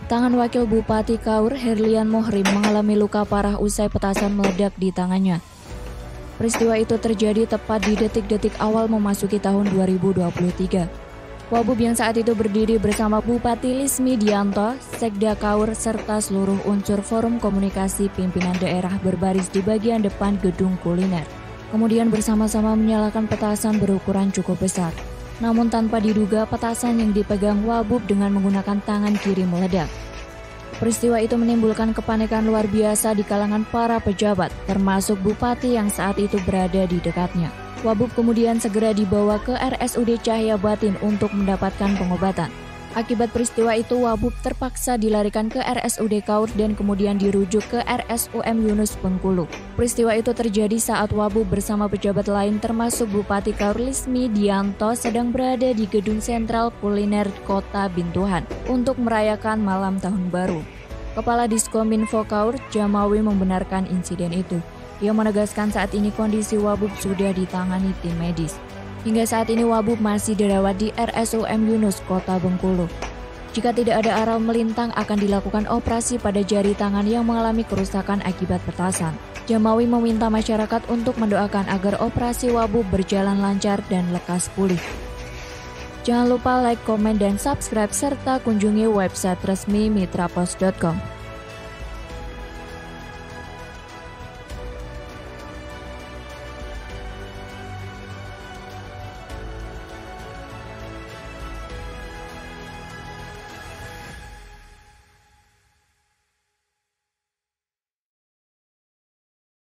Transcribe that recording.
Tangan Wakil Bupati Kaur, Herlian Mohrim, mengalami luka parah usai petasan meledak di tangannya. Peristiwa itu terjadi tepat di detik-detik awal memasuki tahun 2023. Wabub yang saat itu berdiri bersama Bupati Lismi Dianto, Sekda Kaur, serta seluruh unsur forum komunikasi pimpinan daerah berbaris di bagian depan gedung kuliner. Kemudian bersama-sama menyalakan petasan berukuran cukup besar. Namun tanpa diduga petasan yang dipegang Wabub dengan menggunakan tangan kiri meledak. Peristiwa itu menimbulkan kepanikan luar biasa di kalangan para pejabat, termasuk Bupati yang saat itu berada di dekatnya. Wabub kemudian segera dibawa ke RSUD Cahaya Batin untuk mendapatkan pengobatan. Akibat peristiwa itu, Wabub terpaksa dilarikan ke RSUD Kaur dan kemudian dirujuk ke RSUM Yunus Bengkulu. Peristiwa itu terjadi saat Wabub bersama pejabat lain termasuk Bupati Kaur Lismi Dianto sedang berada di Gedung Sentral Kuliner Kota Bintuhan untuk merayakan malam tahun baru. Kepala Diskominfo Kaur, Jamawi, membenarkan insiden itu. Ia menegaskan saat ini kondisi Wabub sudah ditangani tim medis. Hingga saat ini Wabub masih dirawat di RSUM Yunus Kota Bengkulu. Jika tidak ada aral melintang akan dilakukan operasi pada jari tangan yang mengalami kerusakan akibat petasan. Jamawi meminta masyarakat untuk mendoakan agar operasi Wabub berjalan lancar dan lekas pulih. Jangan lupa like, komen, dan subscribe serta kunjungi website resmi mitrapos.com.